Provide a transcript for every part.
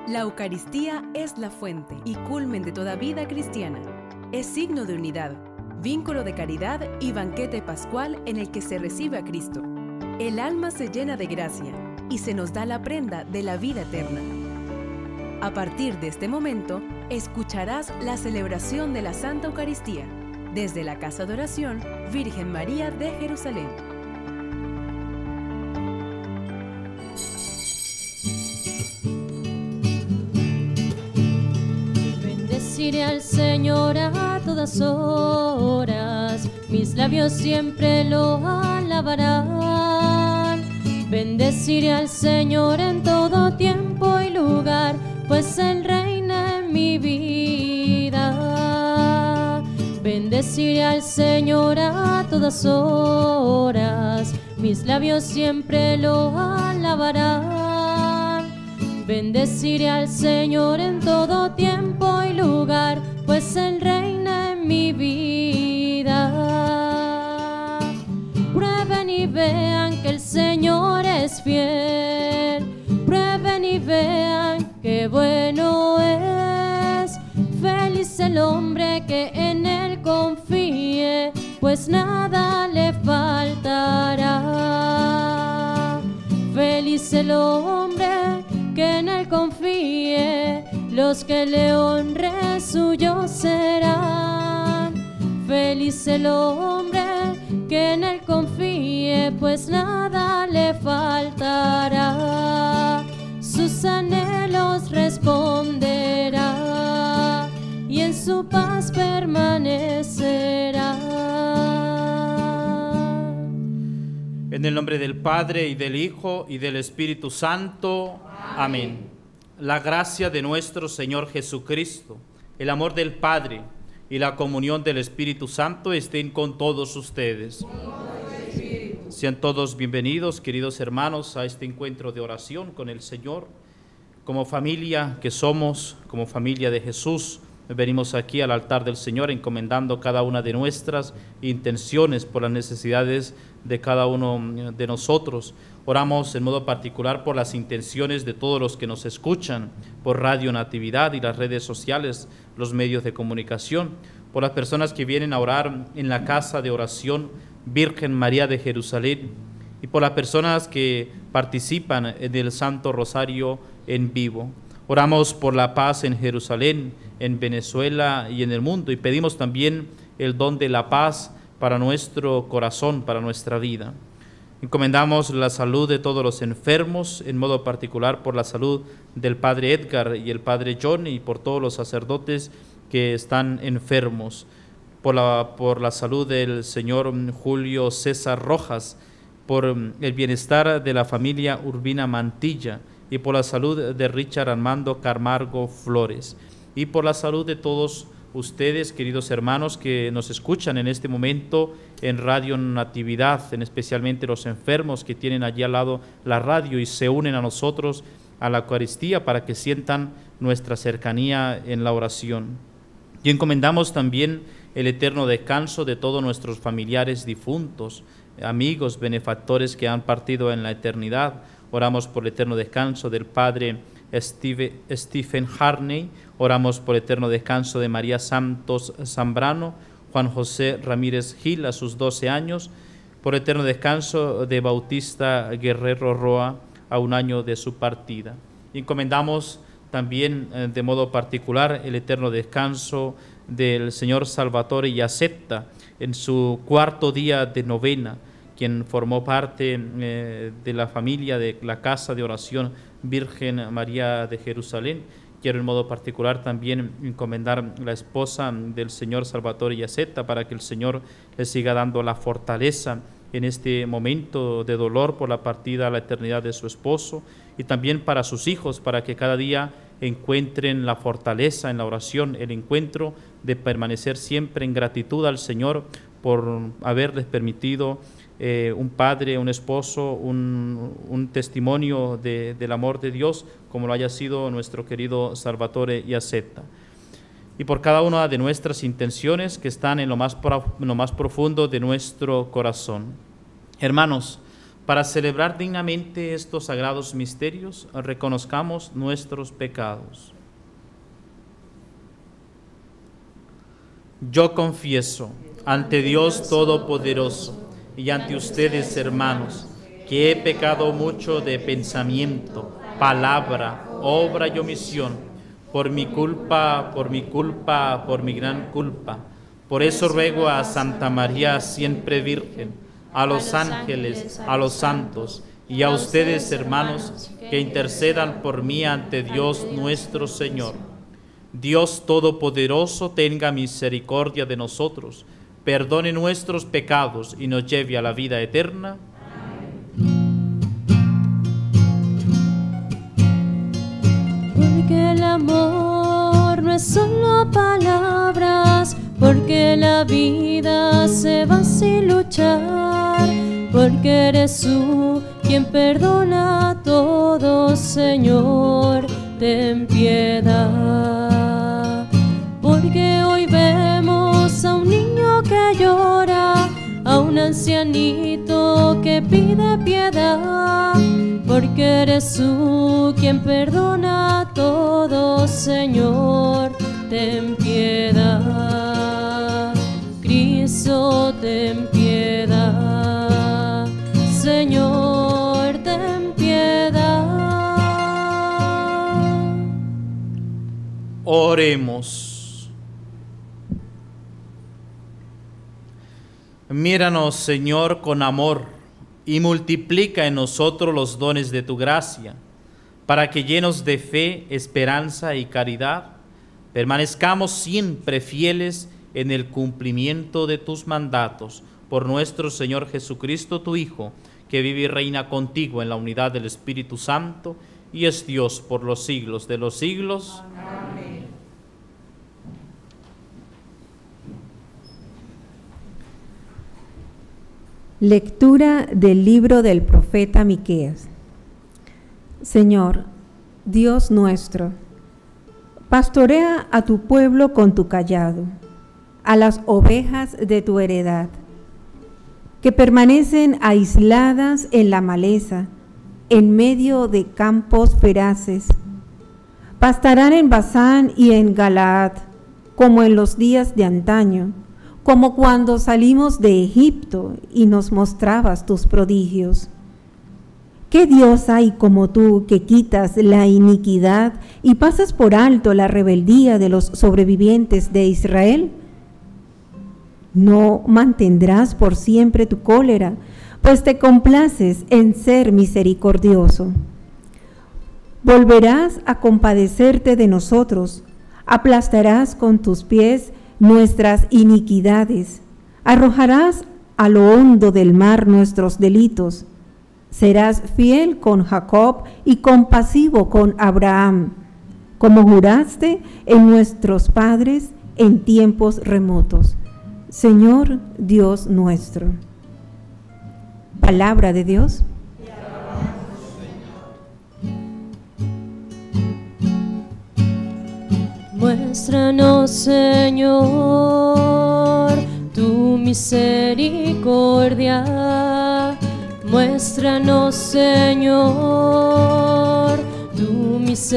La Eucaristía es la fuente y culmen de toda vida cristiana. Es signo de unidad, vínculo de caridad y banquete pascual en el que se recibe a Cristo. El alma se llena de gracia y se nos da la prenda de la vida eterna. A partir de este momento, escucharás la celebración de la Santa Eucaristía desde la Casa de Oración Virgen María de Jerusalén. Bendeciré al Señor a todas horas, mis labios siempre lo alabarán. Bendeciré al Señor en todo tiempo y lugar, pues Él reina en mi vida. Bendeciré al Señor a todas horas, mis labios siempre lo alabarán. Bendeciré al Señor en todo tiempo y lugar, pues Él reina en mi vida. Prueben y vean que el Señor es fiel. Prueben y vean qué bueno es. Feliz el hombre que en Él confíe, pues nada le faltará. Feliz el hombre que en Él confíe, los que le honren suyos serán. Feliz el hombre que en Él confíe, pues nada le faltará. Sus anhelos responderá y en su paz permanecerá. En el nombre del Padre, y del Hijo, y del Espíritu Santo. Amén. La gracia de nuestro Señor Jesucristo, el amor del Padre y la comunión del Espíritu Santo estén con todos ustedes. Sean todos bienvenidos, queridos hermanos, a este encuentro de oración con el Señor. Como familia que somos, como familia de Jesús, venimos aquí al altar del Señor encomendando cada una de nuestras intenciones por las necesidades de cada uno de nosotros. Oramos en modo particular por las intenciones de todos los que nos escuchan por Radio Natividad y las redes sociales, los medios de comunicación, por las personas que vienen a orar en la Casa de Oración Virgen María de Jerusalén y por las personas que participan en el Santo Rosario en vivo. Oramos por la paz en Jerusalén, en Venezuela y en el mundo, y pedimos también el don de la paz para nuestro corazón, para nuestra vida. Encomendamos la salud de todos los enfermos, en modo particular por la salud del Padre Edgar y el Padre John, y por todos los sacerdotes que están enfermos, por la salud del señor Julio César Rojas, por el bienestar de la familia Urbina Mantilla, y por la salud de Richard Armando Camargo Flores, y por la salud de todos ustedes, queridos hermanos, que nos escuchan en este momento en Radio Natividad, especialmente los enfermos que tienen allí al lado la radio y se unen a nosotros a la Eucaristía para que sientan nuestra cercanía en la oración. Y encomendamos también el eterno descanso de todos nuestros familiares difuntos, amigos, benefactores que han partido en la eternidad. Oramos por el eterno descanso del Padre Stephen Harney, oramos por el eterno descanso de María Santos Zambrano, Juan José Ramírez Gil a sus 12 años, por el eterno descanso de Bautista Guerrero Roa a 1 año de su partida. Y encomendamos también de modo particular el eterno descanso del señor Salvatore Iacetta en su 4º día de novena, quien formó parte de la familia de la Casa de Oración Virgen María de Jerusalén. Quiero en modo particular también encomendar la esposa del señor Salvatore Iacetta para que el Señor le siga dando la fortaleza en este momento de dolor por la partida a la eternidad de su esposo, y también para sus hijos, para que cada día encuentren la fortaleza en la oración, el encuentro de permanecer siempre en gratitud al Señor por haberles permitido un padre, un esposo, un testimonio del amor de Dios, como lo haya sido nuestro querido Salvatore Iacetta. Y por cada una de nuestras intenciones que están en lo más profundo de nuestro corazón. Hermanos, Para celebrar dignamente estos sagrados misterios, reconozcamos nuestros pecados. Yo confieso ante Dios Todopoderoso y ante ustedes, hermanos, que he pecado mucho de pensamiento, palabra, obra y omisión, por mi culpa, por mi gran culpa. Por eso ruego a Santa María, siempre Virgen, a los ángeles, a los santos y a ustedes, hermanos, que intercedan por mí ante Dios nuestro Señor. Dios Todopoderoso tenga misericordia de nosotros, perdone nuestros pecados y nos lleve a la vida eterna. Porque el amor no es solo palabras, porque la vida se va sin luchar, porque eres tú quien perdona todo, Señor, ten piedad. Porque hoy vemos a un niño que llora, a un ancianito que pide piedad, porque eres tú quien perdona todo, Señor, ten piedad. Cristo, ten piedad. Señor, ten piedad. Oremos. Míranos, Señor, con amor y multiplica en nosotros los dones de tu gracia, para que llenos de fe, esperanza y caridad, permanezcamos siempre fieles en el cumplimiento de tus mandatos, por nuestro Señor Jesucristo, tu Hijo, que vive y reina contigo en la unidad del Espíritu Santo, y es Dios por los siglos de los siglos. Amén. Lectura del libro del profeta Miqueas. Señor, Dios nuestro, pastorea a tu pueblo con tu cayado, a las ovejas de tu heredad, que permanecen aisladas en la maleza, en medio de campos feraces. Pastarán en Basán y en Galaad, como en los días de antaño, como cuando salimos de Egipto y nos mostrabas tus prodigios. ¿Qué Dios hay como tú, que quitas la iniquidad y pasas por alto la rebeldía de los sobrevivientes de Israel? No mantendrás por siempre tu cólera, pues te complaces en ser misericordioso. Volverás a compadecerte de nosotros, aplastarás con tus pies nuestras iniquidades, arrojarás a lo hondo del mar nuestros delitos. Serás fiel con Jacob y compasivo con Abraham, como juraste en nuestros padres en tiempos remotos. Señor Dios nuestro. Palabra de Dios. Muéstranos, Señor, tu misericordia. Muéstranos, Señor, tu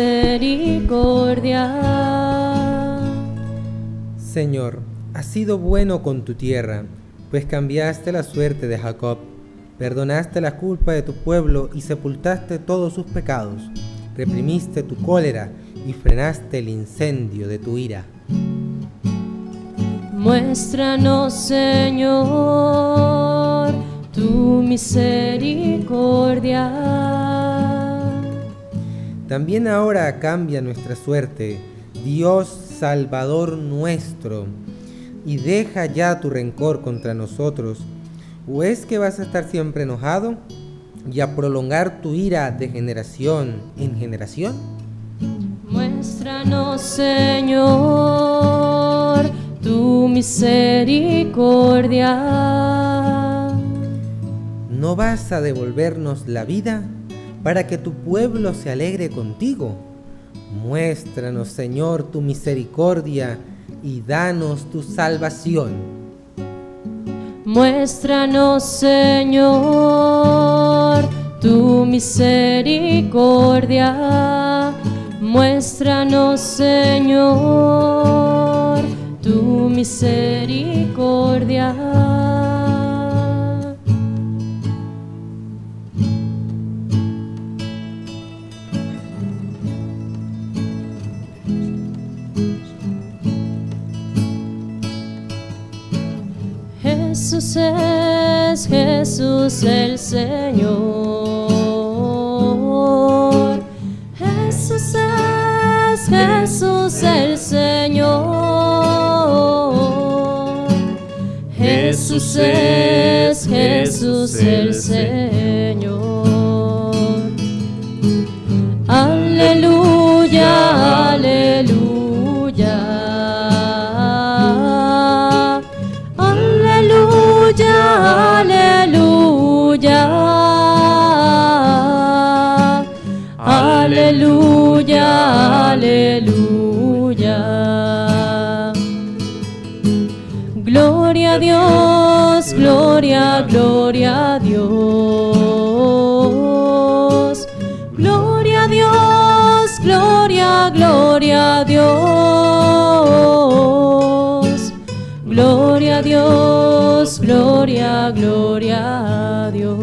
misericordia. Señor, has sido bueno con tu tierra, pues cambiaste la suerte de Jacob, perdonaste la culpa de tu pueblo y sepultaste todos sus pecados, reprimiste tu cólera y frenaste el incendio de tu ira. Muéstranos, Señor, tu misericordia. También ahora cambia nuestra suerte, Dios Salvador nuestro, y deja ya tu rencor contra nosotros. ¿O es que vas a estar siempre enojado y a prolongar tu ira de generación en generación? Muéstranos, Señor, tu misericordia. ¿No vas a devolvernos la vida para que tu pueblo se alegre contigo? Muéstranos, Señor, tu misericordia y danos tu salvación. Muéstranos, Señor, tu misericordia. Muéstranos, Señor, tu misericordia. Jesús es Jesús el Señor. Jesús es Jesús el Señor. Jesús es Jesús el Señor. Aleluya, aleluya. Aleluya, aleluya, aleluya. Gloria a Dios, gloria, gloria a Dios. Gloria a Dios, gloria, gloria a Dios. Gloria a Dios, gloria, gloria a Dios.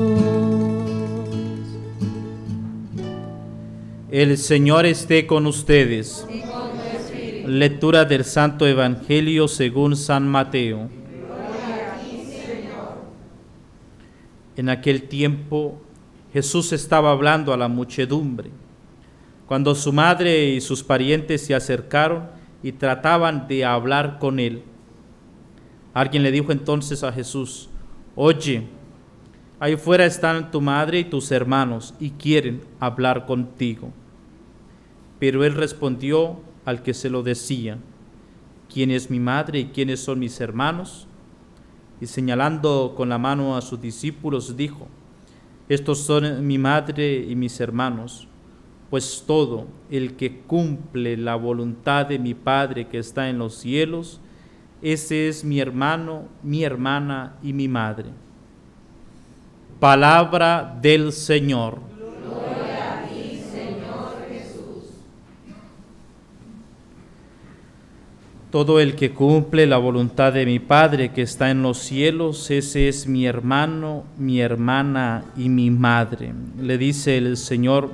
El Señor esté con ustedes. Y con tu espíritu. Lectura del Santo Evangelio según San Mateo. Gloria a ti, Señor. En aquel tiempo Jesús estaba hablando a la muchedumbre, cuando su madre y sus parientes se acercaron y trataban de hablar con él. Alguien le dijo entonces a Jesús: oye, ahí fuera están tu madre y tus hermanos y quieren hablar contigo. Pero él respondió al que se lo decía: ¿quién es mi madre y quiénes son mis hermanos? Y señalando con la mano a sus discípulos dijo: estos son mi madre y mis hermanos, pues todo el que cumple la voluntad de mi Padre que está en los cielos, ese es mi hermano, mi hermana y mi madre. Palabra del Señor. Gloria a ti, Señor Jesús. Todo el que cumple la voluntad de mi Padre que está en los cielos, ese es mi hermano, mi hermana y mi madre. Le dice el Señor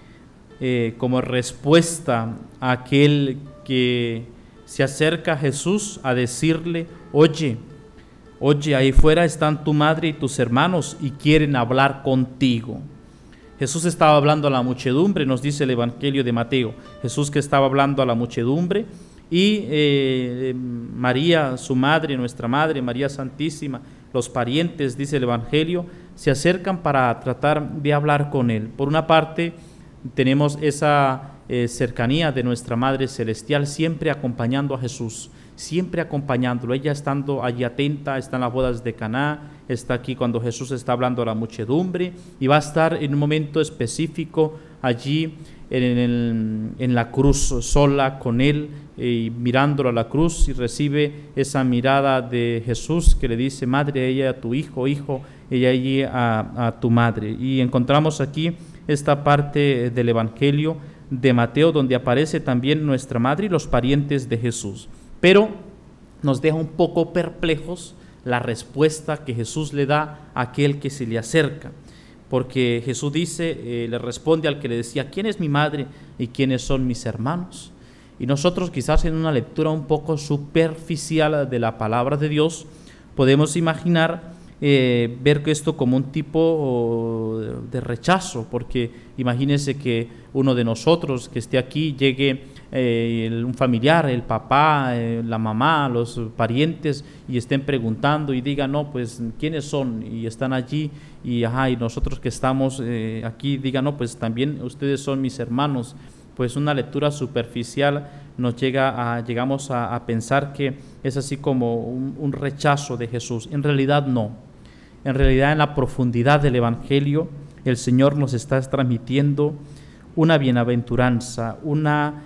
como respuesta a aquel que se acerca a Jesús a decirle: oye, ahí fuera están tu madre y tus hermanos y quieren hablar contigo. Jesús estaba hablando a la muchedumbre, nos dice el Evangelio de Mateo. Jesús que estaba hablando a la muchedumbre y María, su madre, nuestra madre, María Santísima, los parientes, dice el Evangelio, se acercan para tratar de hablar con él. Por una parte, tenemos esa cercanía de nuestra Madre Celestial, siempre acompañando a Jesús, siempre acompañándolo, ella estando allí atenta, está en las bodas de Caná, está aquí cuando Jesús está hablando a la muchedumbre y va a estar en un momento específico allí en la cruz, sola con él, y mirándolo a la cruz, y recibe esa mirada de Jesús que le dice: madre, ella a tu hijo, hijo, ella allí a tu madre. Y encontramos aquí esta parte del Evangelio de Mateo donde aparece también nuestra madre y los parientes de Jesús. Pero nos deja un poco perplejos la respuesta que Jesús le da a aquel que se le acerca, porque Jesús dice, le responde al que le decía: ¿quién es mi madre y quiénes son mis hermanos? Y nosotros, quizás en una lectura un poco superficial de la palabra de Dios, podemos imaginar ver esto como un tipo de rechazo, porque imagínense que uno de nosotros que esté aquí llegue un familiar, el papá, la mamá, los parientes, y estén preguntando y digan: no, pues ¿quiénes son? Y están allí y nosotros que estamos aquí digan: no, pues también ustedes son mis hermanos. Pues una lectura superficial llegamos a pensar que es así como un rechazo de Jesús. En realidad no. En realidad, en la profundidad del Evangelio, el Señor nos está transmitiendo una bienaventuranza, una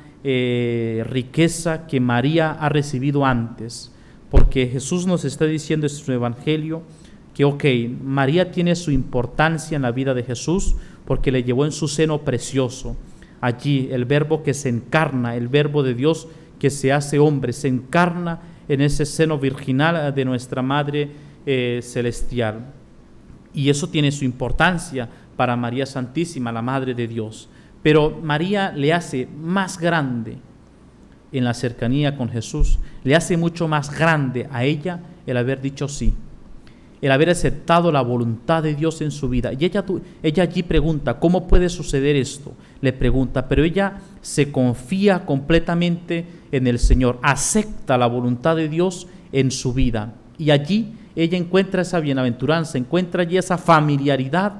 riqueza que María ha recibido antes, porque Jesús nos está diciendo en su Evangelio: que, ok, María tiene su importancia en la vida de Jesús porque le llevó en su seno precioso. Allí el verbo que se encarna, el verbo de Dios que se hace hombre, se encarna en ese seno virginal de nuestra Madre Celestial. Y eso tiene su importancia para María Santísima, la Madre de Dios. Pero María le hace más grande en la cercanía con Jesús, le hace mucho más grande a ella el haber dicho sí, el haber aceptado la voluntad de Dios en su vida. Y ella allí pregunta, ¿cómo puede suceder esto? Le pregunta, pero ella se confía completamente en el Señor, acepta la voluntad de Dios en su vida. Y allí ella encuentra esa bienaventuranza, encuentra allí esa familiaridad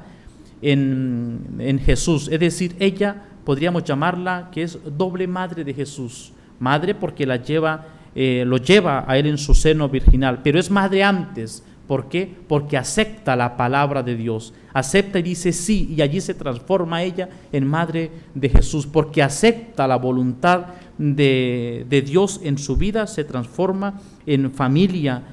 en Jesús. Es decir, ella podríamos llamarla que es doble madre de Jesús. Madre porque lo lleva a él en su seno virginal, pero es madre antes. ¿Por qué? Porque acepta la palabra de Dios, acepta y dice sí, y allí se transforma ella en madre de Jesús, porque acepta la voluntad de Dios en su vida, se transforma en familia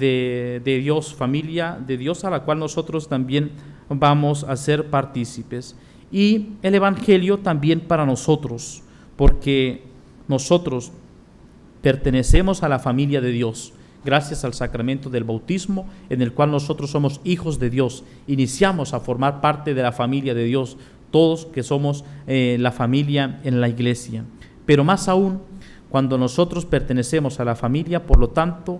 de Dios, familia de Dios a la cual nosotros también vamos a ser partícipes. Y el Evangelio también para nosotros, porque nosotros pertenecemos a la familia de Dios, gracias al sacramento del bautismo, en el cual nosotros somos hijos de Dios, iniciamos a formar parte de la familia de Dios, todos que somos la familia en la iglesia. Pero más aún, cuando nosotros pertenecemos a la familia, por lo tanto,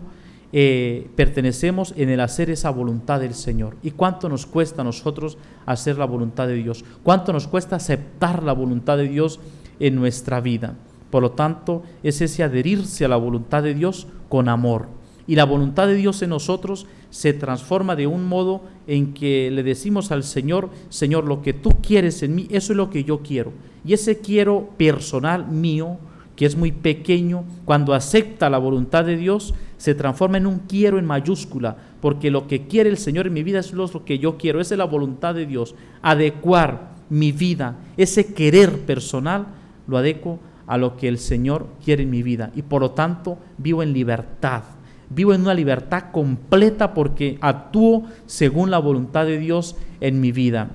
pertenecemos en el hacer esa voluntad del Señor. ¿Y cuánto nos cuesta a nosotros hacer la voluntad de Dios? ¿Cuánto nos cuesta aceptar la voluntad de Dios en nuestra vida? Por lo tanto, es ese adherirse a la voluntad de Dios con amor. Y la voluntad de Dios en nosotros se transforma de un modo en que le decimos al Señor, Señor, lo que tú quieres en mí, eso es lo que yo quiero. Y ese quiero personal mío, que es muy pequeño, cuando acepta la voluntad de Dios, se transforma en un quiero en mayúscula, porque lo que quiere el Señor en mi vida es lo que yo quiero, esa es la voluntad de Dios. Adecuar mi vida, ese querer personal, lo adecuo a lo que el Señor quiere en mi vida, y por lo tanto vivo en libertad, vivo en una libertad completa porque actúo según la voluntad de Dios en mi vida,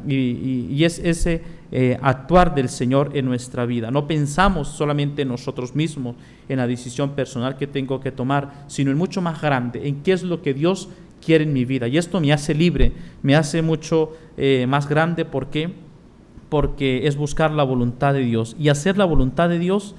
y es ese actuar del Señor en nuestra vida. No pensamos solamente en nosotros mismos, en la decisión personal que tengo que tomar, sino en mucho más grande, en qué es lo que Dios quiere en mi vida, y esto me hace libre, me hace mucho más grande. ¿Por qué? Porque es buscar la voluntad de Dios, y hacer la voluntad de Dios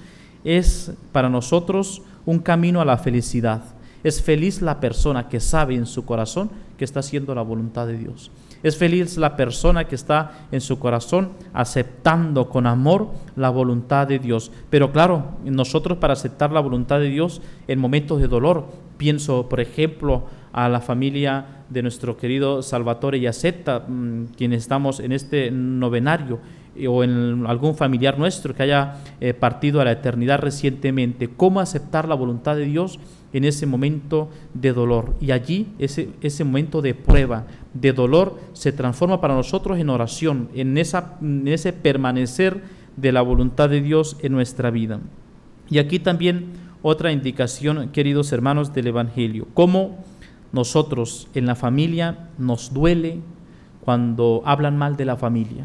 es para nosotros un camino a la felicidad. Es feliz la persona que sabe en su corazón que está haciendo la voluntad de Dios. Es feliz la persona que está en su corazón aceptando con amor la voluntad de Dios. Pero claro, nosotros para aceptar la voluntad de Dios en momentos de dolor, pienso por ejemplo a la familia de nuestro querido Salvatore Yaceta, quienes estamos en este novenario, o en algún familiar nuestro que haya partido a la eternidad recientemente. ¿Cómo aceptar la voluntad de Dios en ese momento de dolor? Y allí ese momento de prueba, de dolor, se transforma para nosotros en oración, en ese permanecer de la voluntad de Dios en nuestra vida. Y aquí también otra indicación, queridos hermanos, del Evangelio, cómo nosotros en la familia nos duele cuando hablan mal de la familia.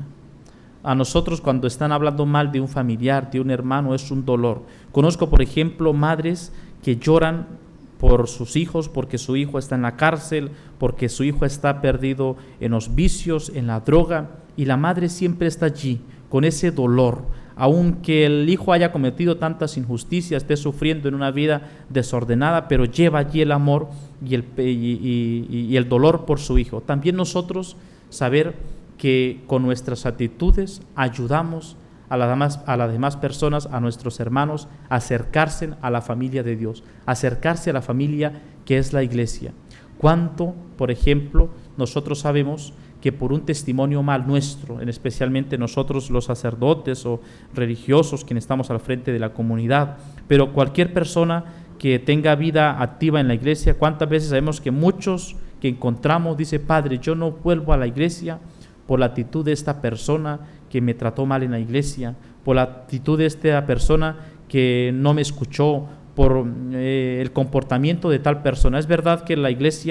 A nosotros cuando están hablando mal de un familiar, de un hermano, es un dolor. Conozco, por ejemplo, madres que lloran por sus hijos, porque su hijo está en la cárcel, porque su hijo está perdido en los vicios, en la droga, y la madre siempre está allí con ese dolor, aunque el hijo haya cometido tantas injusticias, esté sufriendo en una vida desordenada, pero lleva allí el amor y el dolor por su hijo. También nosotros saber que con nuestras actitudes ayudamos a las demás personas, a nuestros hermanos, a acercarse a la familia de Dios, a acercarse a la familia que es la iglesia. ¿Cuánto, por ejemplo, nosotros sabemos que por un testimonio mal nuestro, especialmente nosotros los sacerdotes o religiosos, quienes estamos al frente de la comunidad, pero cualquier persona que tenga vida activa en la iglesia, cuántas veces sabemos que muchos que encontramos, dice, Padre, yo no vuelvo a la iglesia por la actitud de esta persona que me trató mal en la iglesia, por la actitud de esta persona que no me escuchó, por el comportamiento de tal persona. Es verdad que la iglesia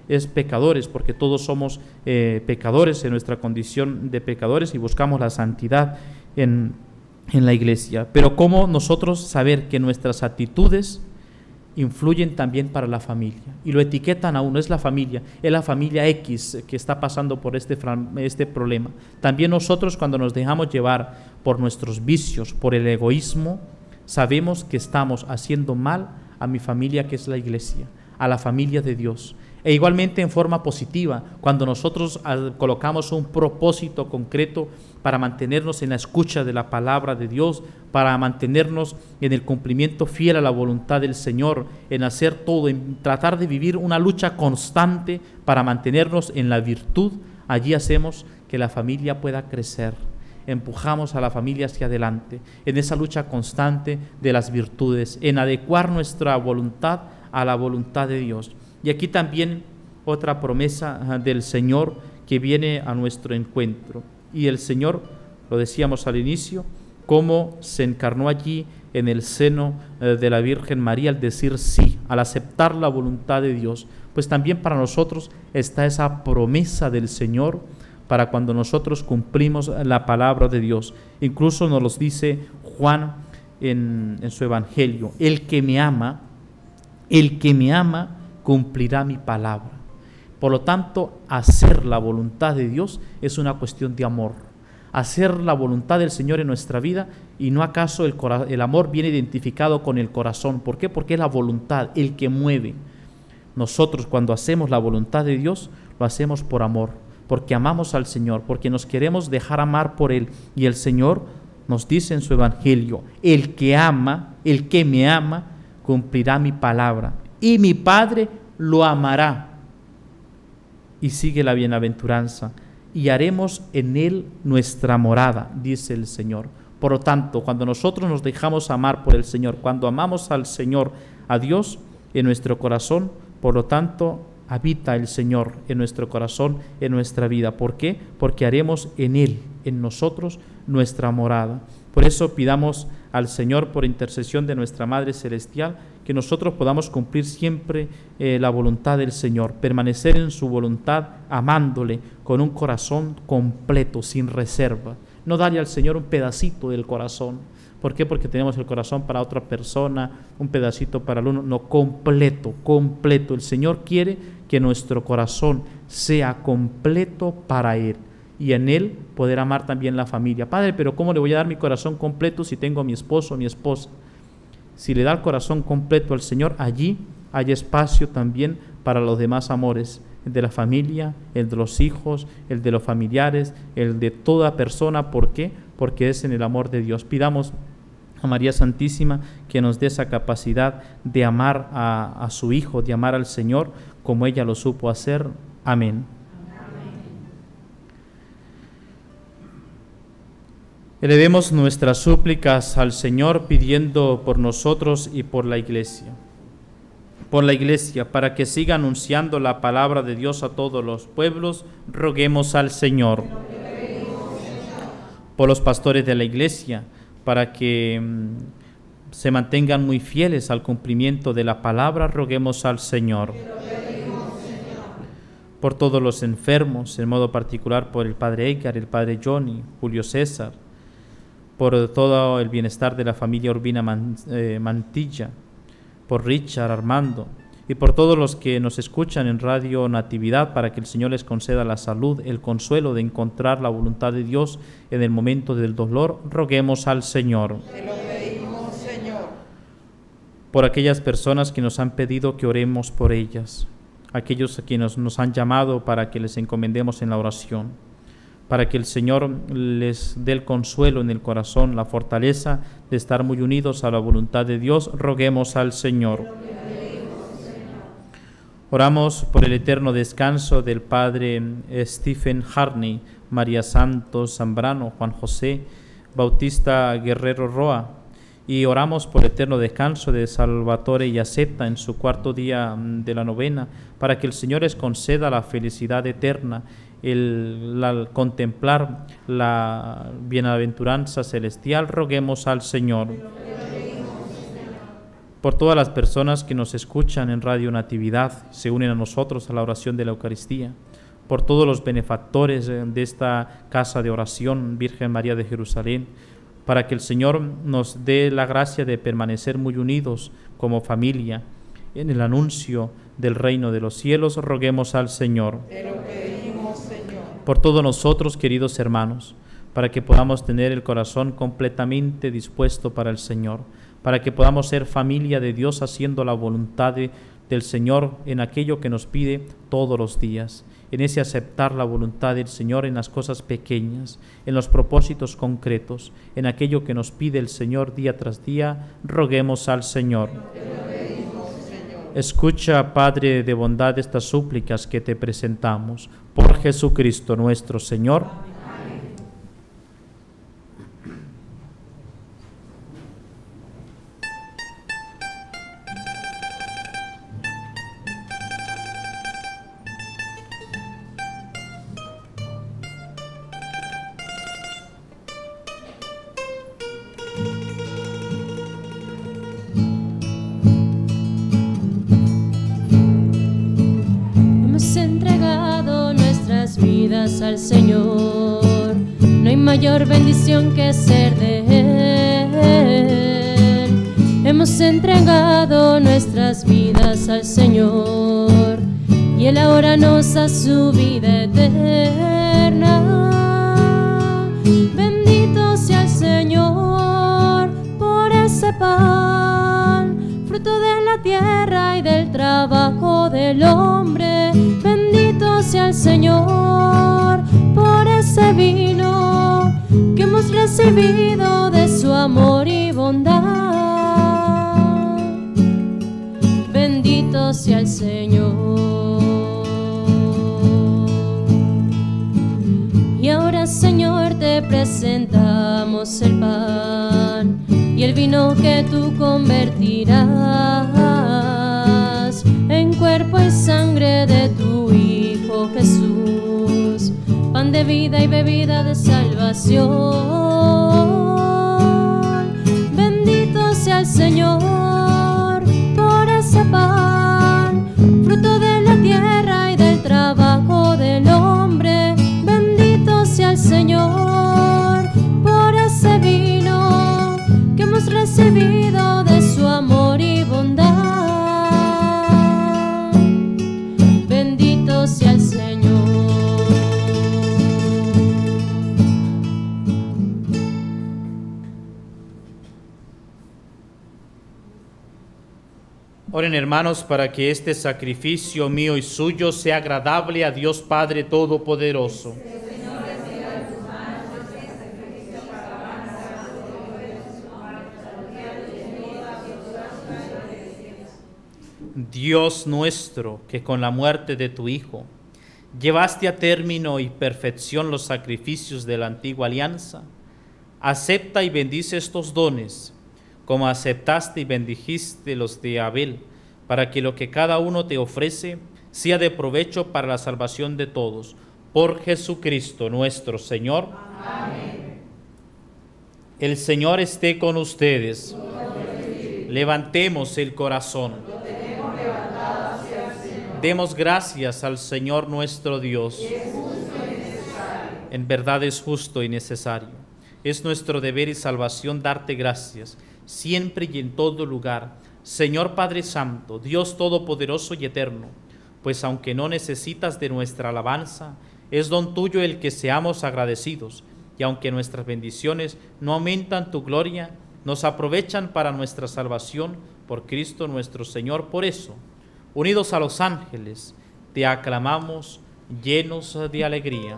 es pecadores, porque todos somos pecadores en nuestra condición de pecadores y buscamos la santidad en la iglesia. Pero ¿cómo nosotros saber que nuestras actitudes influyen también para la familia? Y lo etiquetan a uno, es la familia X que está pasando por este problema. También nosotros, cuando nos dejamos llevar por nuestros vicios, por el egoísmo, sabemos que estamos haciendo mal a mi familia, que es la iglesia, a la familia de Dios. E igualmente en forma positiva, cuando nosotros colocamos un propósito concreto para mantenernos en la escucha de la palabra de Dios, para mantenernos en el cumplimiento fiel a la voluntad del Señor, en hacer todo, en tratar de vivir una lucha constante para mantenernos en la virtud, allí hacemos que la familia pueda crecer. Empujamos a la familia hacia adelante, en esa lucha constante de las virtudes, en adecuar nuestra voluntad a la voluntad de Dios. Y aquí también otra promesa del Señor que viene a nuestro encuentro. Y el Señor, lo decíamos al inicio, cómo se encarnó allí en el seno de la Virgen María al decir sí, al aceptar la voluntad de Dios. Pues también para nosotros está esa promesa del Señor para cuando nosotros cumplimos la palabra de Dios. Incluso nos los dice Juan en su Evangelio: el que me ama cumplirá mi palabra. Por lo tanto, hacer la voluntad de Dios es una cuestión de amor. Hacer la voluntad del Señor en nuestra vida, y no acaso el amor viene identificado con el corazón. ¿Por qué? Porque es la voluntad el que mueve. Nosotros, cuando hacemos la voluntad de Dios, lo hacemos por amor, porque amamos al Señor, porque nos queremos dejar amar por Él. Y el Señor nos dice en su Evangelio: el que me ama, cumplirá mi palabra, y mi Padre lo amará. Y sigue la bienaventuranza: y haremos en él nuestra morada, dice el Señor. Por lo tanto, cuando nosotros nos dejamos amar por el Señor, cuando amamos al Señor, a Dios, en nuestro corazón, por lo tanto, habita el Señor en nuestro corazón, en nuestra vida. ¿Por qué? Porque haremos en Él, en nosotros, nuestra morada. Por eso pidamos al Señor, por intercesión de nuestra Madre Celestial, que nosotros podamos cumplir siempre la voluntad del Señor, permanecer en su voluntad, amándole con un corazón completo, sin reserva. No darle al Señor un pedacito del corazón. ¿Por qué? Porque tenemos el corazón para otra persona, un pedacito para el uno. No, completo, completo. El Señor quiere que nuestro corazón sea completo para Él, y en Él poder amar también la familia. Padre, pero ¿cómo le voy a dar mi corazón completo si tengo a mi esposo o mi esposa? Si le da el corazón completo al Señor, allí hay espacio también para los demás amores, el de la familia, el de los hijos, el de los familiares, el de toda persona. ¿Por qué? Porque es en el amor de Dios. Pidamos a María Santísima que nos dé esa capacidad de amar a su Hijo, de amar al Señor como ella lo supo hacer. Amén. Elevemos nuestras súplicas al Señor pidiendo por nosotros y por la Iglesia. Por la Iglesia, para que siga anunciando la palabra de Dios a todos los pueblos, roguemos al Señor. Por los pastores de la Iglesia, para que se mantengan muy fieles al cumplimiento de la palabra, roguemos al Señor. Por todos los enfermos, en modo particular por el Padre Edgar, el Padre Johnny, Julio César, por todo el bienestar de la familia Urbina Mantilla, por Richard, Armando, y por todos los que nos escuchan en Radio Natividad, para que el Señor les conceda la salud, el consuelo de encontrar la voluntad de Dios en el momento del dolor, roguemos al Señor. Te lo pedimos, Señor. Por aquellas personas que nos han pedido que oremos por ellas, aquellos a quienes nos han llamado para que les encomendemos en la oración, para que el Señor les dé el consuelo en el corazón, la fortaleza de estar muy unidos a la voluntad de Dios, roguemos al Señor. Oramos por el eterno descanso del Padre Stephen Harney, María Santos Zambrano, Juan José Bautista Guerrero Roa, y oramos por el eterno descanso de Salvatore Yaceta en su cuarto día de la novena, para que el Señor les conceda la felicidad eterna, el contemplar la bienaventuranza celestial. Roguemos al Señor. por todas las personas que nos escuchan en Radio Natividad, se unen a nosotros a la oración de la Eucaristía, por todos los benefactores de esta casa de oración, Virgen María de Jerusalén, para que el Señor nos dé la gracia de permanecer muy unidos como familia en el anuncio del reino de los cielos. Roguemos al Señor. Te lo pedimos, Señor. Por todos nosotros, queridos hermanos, para que podamos tener el corazón completamente dispuesto para el Señor, para que podamos ser familia de Dios haciendo la voluntad del Señor en aquello que nos pide todos los días, en ese aceptar la voluntad del Señor en las cosas pequeñas, en los propósitos concretos, en aquello que nos pide el Señor día tras día. Roguemos al Señor. Escucha, Padre de bondad, estas súplicas que te presentamos. Por Jesucristo nuestro Señor. Al Señor, no hay mayor bendición que ser de Él. Hemos entregado nuestras vidas al Señor y Él ahora nos da su vida eterna. Bendito sea el Señor por ese pan, fruto de la tierra y del trabajo del hombre. Bendito sea el Señor por ese vino que hemos recibido de su amor y bondad. Bendito sea el Señor. Y ahora, Señor, te presentamos el pan y el vino que tú convertirás en cuerpo y sangre de tu Hijo Jesús, pan de vida y bebida de salvación. Bendito sea el Señor por ese pan, fruto de la tierra y del trabajo del hombre. Bendito sea el Señor por ese vino que hemos recibido de su amor y bondad. Bendito sea el Señor. Oren, hermanos, para que este sacrificio mío y suyo sea agradable a Dios Padre Todopoderoso. Dios nuestro, que con la muerte de tu Hijo llevaste a término y perfección los sacrificios de la antigua alianza, acepta y bendice estos dones, como aceptaste y bendijiste los de Abel, para que lo que cada uno te ofrece sea de provecho para la salvación de todos. Por Jesucristo nuestro Señor. Amén. El Señor esté con ustedes. Levantemos el corazón. Demos gracias al Señor nuestro Dios. En verdad es justo y necesario. Es nuestro deber y salvación darte gracias, siempre y en todo lugar, Señor Padre Santo, Dios Todopoderoso y Eterno, pues aunque no necesitas de nuestra alabanza, es don tuyo el que seamos agradecidos, y aunque nuestras bendiciones no aumentan tu gloria, nos aprovechan para nuestra salvación por Cristo nuestro Señor. Por eso, unidos a los ángeles, te aclamamos llenos de alegría.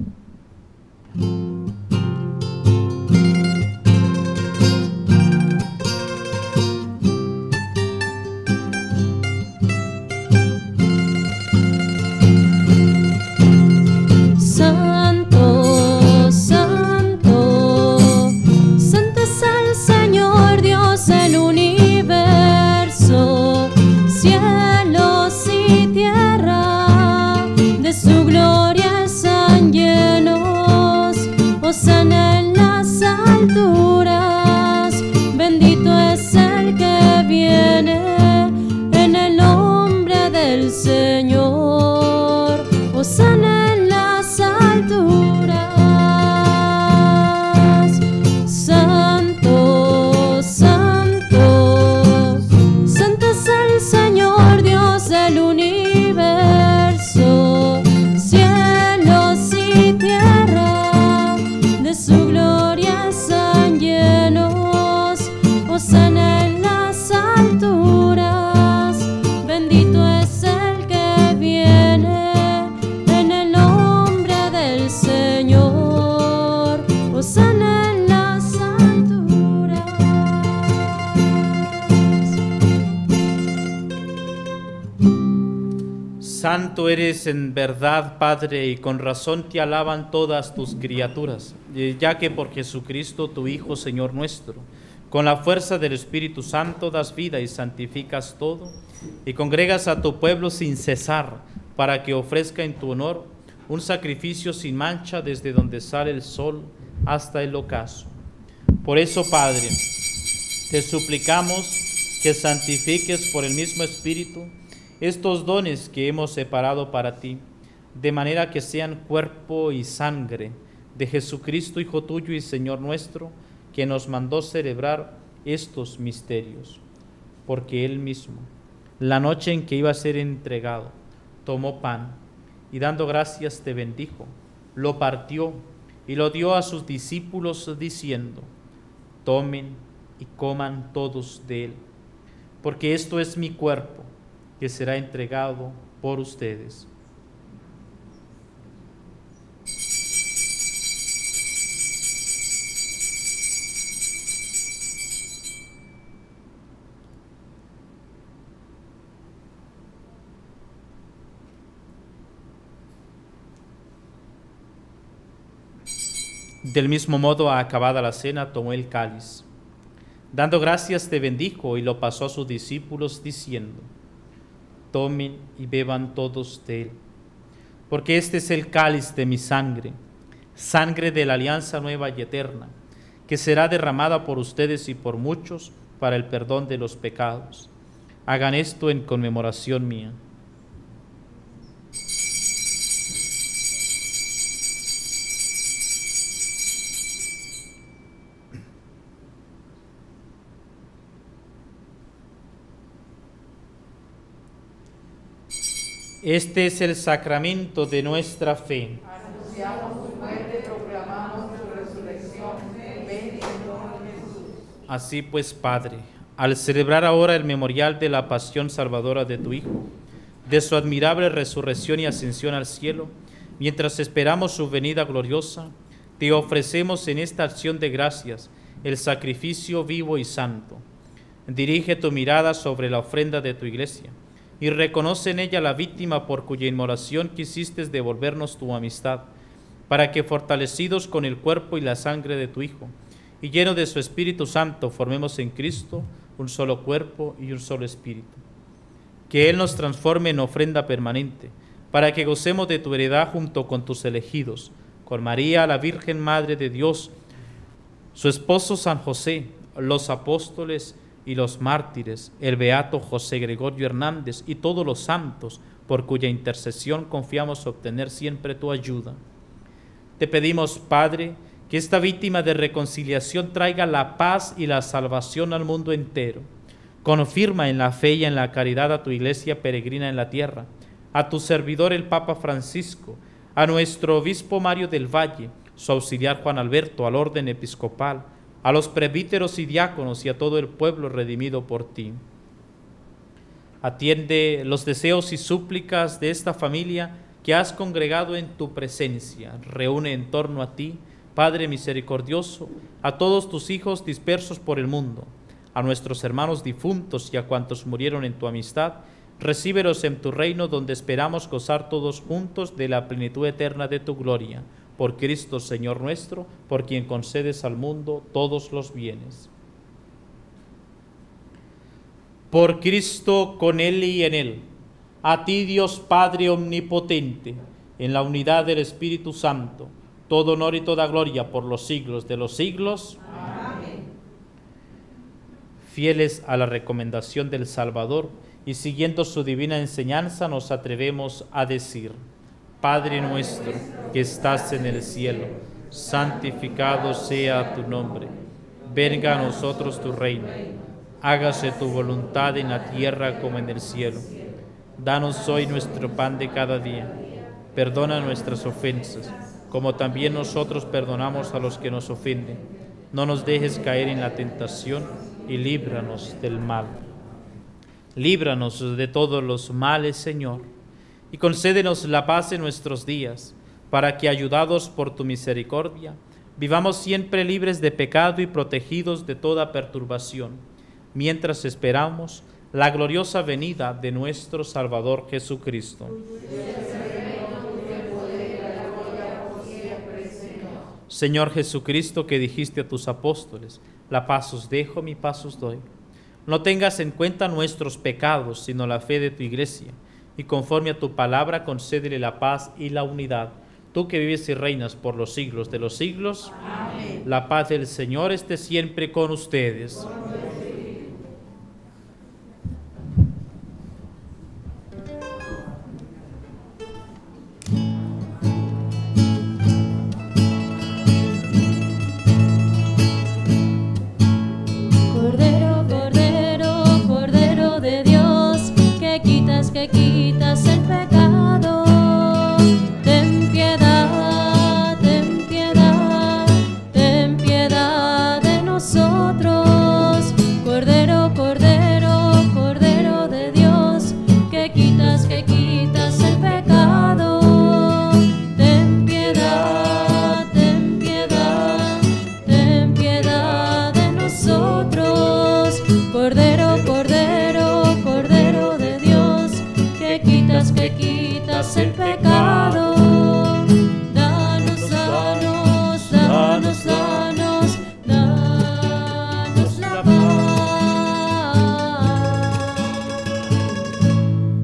Santo, Santo, Santo es el Señor Dios del universo, cielos y tierra, de su gloria están llenos. Santo eres en verdad, Padre, y con razón te alaban todas tus criaturas, ya que por Jesucristo, tu Hijo, Señor nuestro, con la fuerza del Espíritu Santo das vida y santificas todo, y congregas a tu pueblo sin cesar, para que ofrezca en tu honor un sacrificio sin mancha desde donde sale el sol hasta el ocaso. Por eso, Padre, te suplicamos que santifiques por el mismo Espíritu estos dones que hemos separado para ti, de manera que sean cuerpo y sangre de Jesucristo, Hijo tuyo y Señor nuestro, que nos mandó celebrar estos misterios. Porque Él mismo, la noche en que iba a ser entregado, tomó pan y dando gracias te bendijo, lo partió y lo dio a sus discípulos diciendo: tomen y coman todos de él, porque esto es mi cuerpo, que será entregado por ustedes. Del mismo modo, acabada la cena, tomó el cáliz. Dando gracias te bendijo y lo pasó a sus discípulos diciendo: tomen y beban todos de él, porque este es el cáliz de mi sangre, sangre de la alianza nueva y eterna, que será derramada por ustedes y por muchos para el perdón de los pecados. Hagan esto en conmemoración mía. Este es el sacramento de nuestra fe. Anunciamos tu muerte, proclamamos tu resurrección. Ven, Señor Jesús. Así pues, Padre, al celebrar ahora el memorial de la pasión salvadora de tu Hijo, de su admirable resurrección y ascensión al cielo, mientras esperamos su venida gloriosa, te ofrecemos en esta acción de gracias el sacrificio vivo y santo. Dirige tu mirada sobre la ofrenda de tu iglesia y reconoce en ella la víctima por cuya inmolación quisiste devolvernos tu amistad, para que fortalecidos con el cuerpo y la sangre de tu Hijo, y lleno de su Espíritu Santo, formemos en Cristo un solo cuerpo y un solo espíritu. Que Él nos transforme en ofrenda permanente, para que gocemos de tu heredad junto con tus elegidos, con María, la Virgen Madre de Dios, su esposo San José, los apóstoles y los mártires, el beato José Gregorio Hernández y todos los santos, por cuya intercesión confiamos obtener siempre tu ayuda. Te pedimos, Padre, que esta víctima de reconciliación traiga la paz y la salvación al mundo entero. Confirma en la fe y en la caridad a tu iglesia peregrina en la tierra, a tu servidor el Papa Francisco, a nuestro obispo Mario del Valle, su auxiliar Juan Alberto, al orden episcopal, a los presbíteros y diáconos y a todo el pueblo redimido por ti. Atiende los deseos y súplicas de esta familia que has congregado en tu presencia. Reúne en torno a ti, Padre misericordioso, a todos tus hijos dispersos por el mundo, a nuestros hermanos difuntos y a cuantos murieron en tu amistad. Recíbelos en tu reino, donde esperamos gozar todos juntos de la plenitud eterna de tu gloria. Por Cristo, Señor nuestro, por quien concedes al mundo todos los bienes. Por Cristo, con Él y en Él, a ti, Dios Padre omnipotente, en la unidad del Espíritu Santo, todo honor y toda gloria por los siglos de los siglos. Amén. Fieles a la recomendación del Salvador y siguiendo su divina enseñanza, nos atrevemos a decir: Padre nuestro que estás en el cielo, santificado sea tu nombre. Venga a nosotros tu reino. Hágase tu voluntad en la tierra como en el cielo. Danos hoy nuestro pan de cada día. Perdona nuestras ofensas, como también nosotros perdonamos a los que nos ofenden. No nos dejes caer en la tentación y líbranos del mal. Líbranos de todos los males, Señor, y concédenos la paz en nuestros días, para que, ayudados por tu misericordia, vivamos siempre libres de pecado y protegidos de toda perturbación, mientras esperamos la gloriosa venida de nuestro Salvador Jesucristo. Señor Jesucristo, que dijiste a tus apóstoles, la paz os dejo, mi paz os doy. No tengas en cuenta nuestros pecados, sino la fe de tu iglesia, y conforme a tu palabra concédele la paz y la unidad. Tú que vives y reinas por los siglos de los siglos, amén. La paz del Señor esté siempre con ustedes. Que quitas el pecado, ten piedad, ten piedad, ten piedad de nosotros. Cordero, Cordero, Cordero de Dios, que quitas el pecado, ten piedad, ten piedad, ten piedad de nosotros. Cordero, Cordero, Cordero de que quitas el pecado, danos, danos, danos, danos, danos la paz.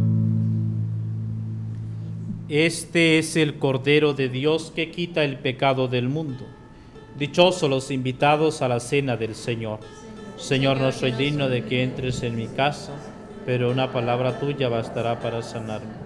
Este es el Cordero de Dios que quita el pecado del mundo. Dichosos los invitados a la cena del Señor. Señor, no soy digno de que entres en mi casa, pero una palabra tuya bastará para sanarme.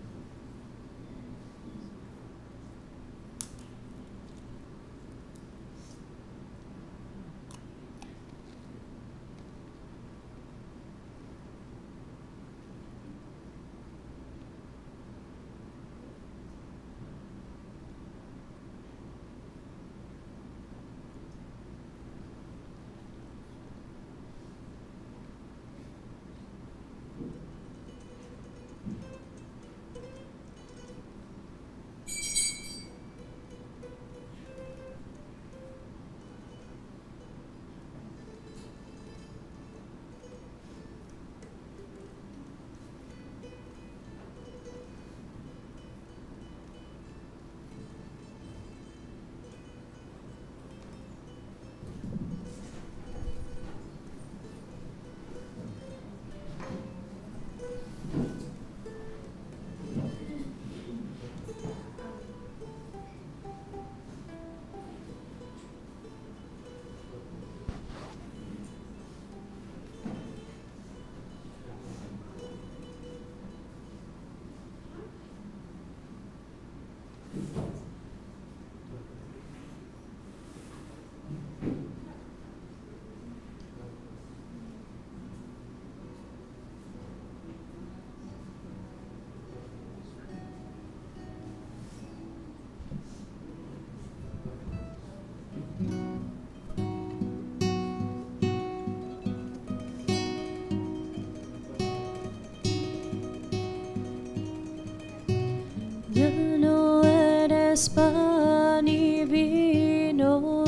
Pan y vino,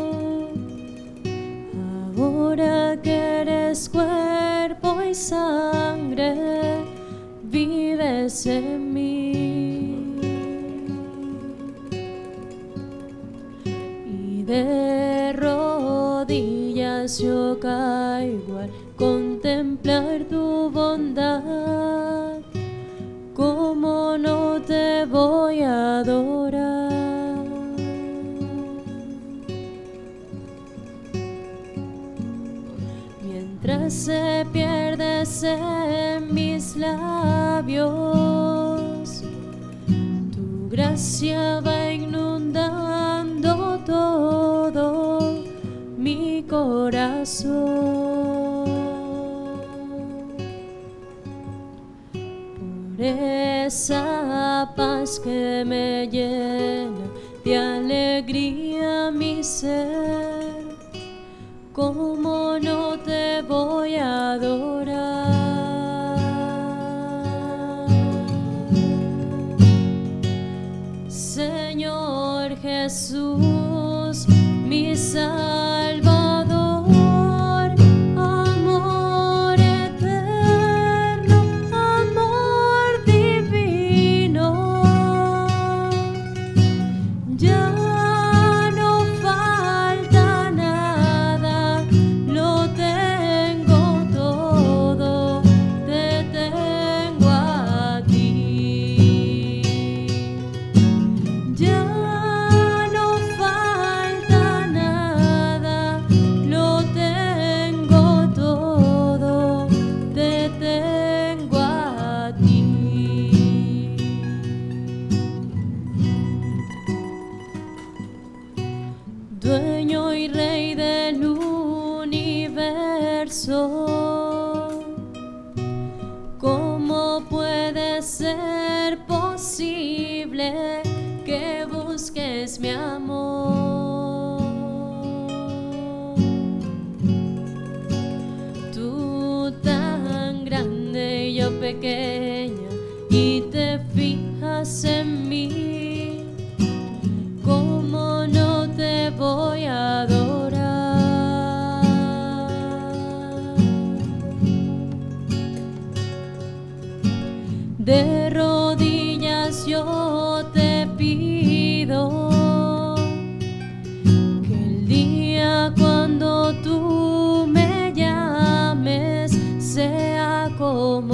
ahora que eres cuerpo y sangre, vives en mí. Y de rodillas yo caigo al contemplar tu bondad. ¿Cómo no te voy a adorar? Mientras se pierdes en mis labios, tu gracia va inundando todo mi corazón. Esa paz que me llena de alegría mi ser, ¿cómo no te voy a adorar? Señor Jesús, mi Salvador, amor eterno. imposible que busques mi amor. Tú tan grande y yo pequeña, y te fijas en mí, ¿cómo no te voy a adorar? De rodillas yo te pido que el día cuando tú me llames sea como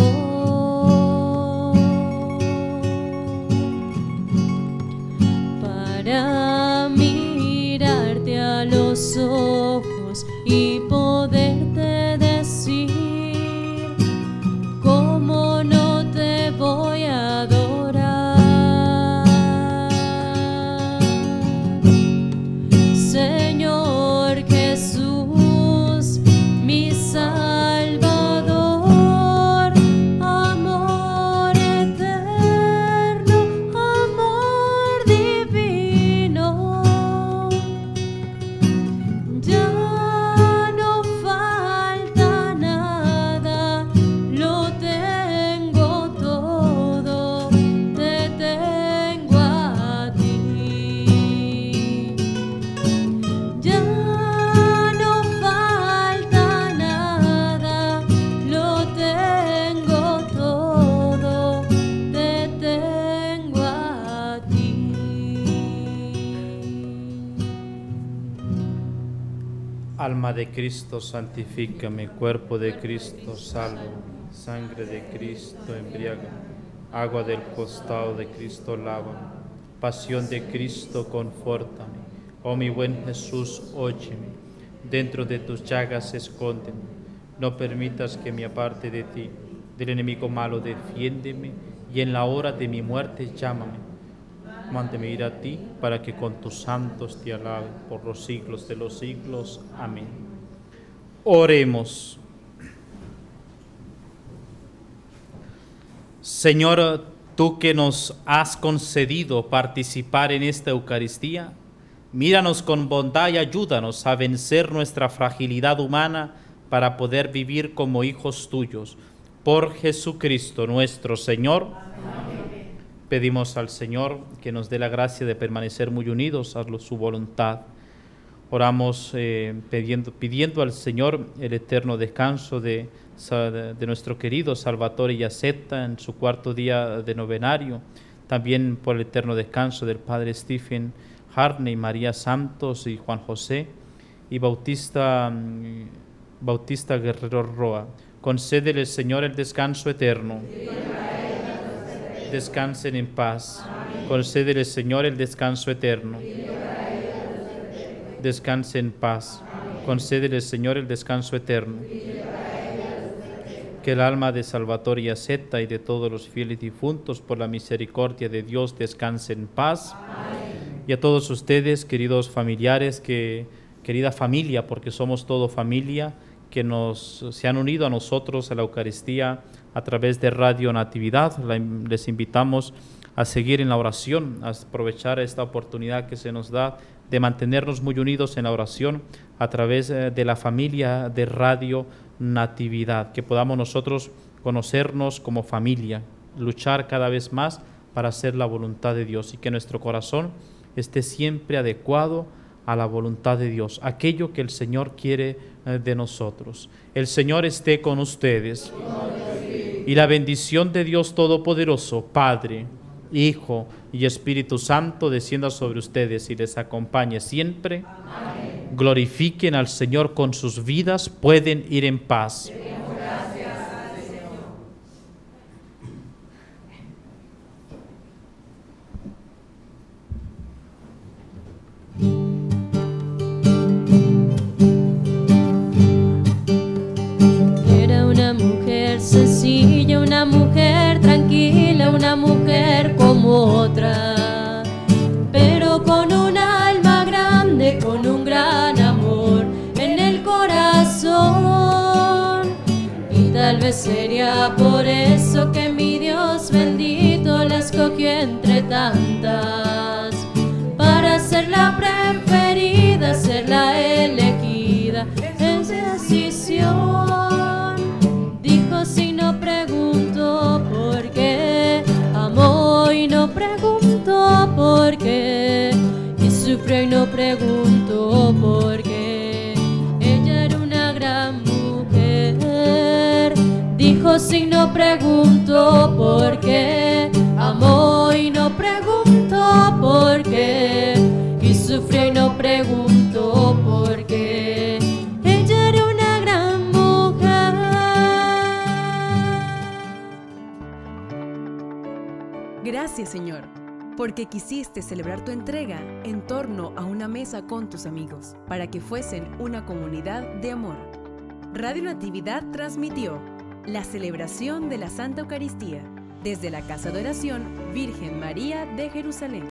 para mirarte a los ojos y poderte decir cómo no te voy a adorar. Señor Jesús, mi Salvador, amor eterno, amor divino, ya no falta nada, lo tengo todo, te tengo a ti. Ya no falta nada, lo tengo todo, te tengo a ti. Alma de Cristo, santifícame. Cuerpo de Cristo, salvo. Sangre de Cristo, embriaga. Agua del costado de Cristo, lava. Pasión de Cristo, confórtame. Oh mi buen Jesús, óyeme. Dentro de tus llagas, escóndeme. No permitas que me aparte de ti. Del enemigo malo, defiéndeme. Y en la hora de mi muerte, llámame. Mándeme ir a ti, para que con tus santos te alabe por los siglos de los siglos. Amén. Oremos. Señor, tú que nos has concedido participar en esta Eucaristía, míranos con bondad y ayúdanos a vencer nuestra fragilidad humana para poder vivir como hijos tuyos. Por Jesucristo nuestro Señor. Pedimos al Señor que nos dé la gracia de permanecer muy unidos a su voluntad. Oramos pidiendo al Señor el eterno descanso de nuestro querido Salvatore Iacetta en su cuarto día de novenario. También por el eterno descanso del Padre Stephen Harney, María Santos y Juan José y Bautista Guerrero Roa. Concédele, Señor, el descanso eterno. Descansen en paz. Concédele, Señor, el descanso eterno. Descanse en paz. Concédele, Señor, el descanso eterno. Que el alma de Salvatore Iacetta y de todos los fieles difuntos, por la misericordia de Dios, descanse en paz. Y a todos ustedes, queridos familiares, querida familia, porque somos todo familia, que se han unido a nosotros a la Eucaristía a través de Radio Natividad. Les invitamos a seguir en la oración, a aprovechar esta oportunidad que se nos da de mantenernos muy unidos en la oración a través de la familia de Radio Natividad, que podamos nosotros conocernos como familia, luchar cada vez más para hacer la voluntad de Dios y que nuestro corazón esté siempre adecuado a la voluntad de Dios, aquello que el Señor quiere de nosotros. El Señor esté con ustedes. Y la bendición de Dios Todopoderoso, Padre, Hijo y Espíritu Santo, descienda sobre ustedes y les acompañe siempre. Amén. Glorifiquen al Señor con sus vidas, pueden ir en paz. Sencilla, una mujer tranquila, una mujer como otra, pero con un alma grande, con un gran amor en el corazón. Y tal vez sería por eso que mi Dios bendito la escogió entre tantas para ser la preferida, ser la elegida en decisión. Dijo si no pregunto por qué, amó y no preguntó por qué, y sufrió y no preguntó por qué. Ella era una gran mujer. Dijo si no preguntó por qué, amó y no preguntó por qué, y sufrió y no preguntó por qué. Ella era una gran mujer. Gracias, Señor, porque quisiste celebrar tu entrega en torno a una mesa con tus amigos, para que fuesen una comunidad de amor. Radio Natividad transmitió la celebración de la Santa Eucaristía desde la Casa de Oración Virgen María de Jerusalén.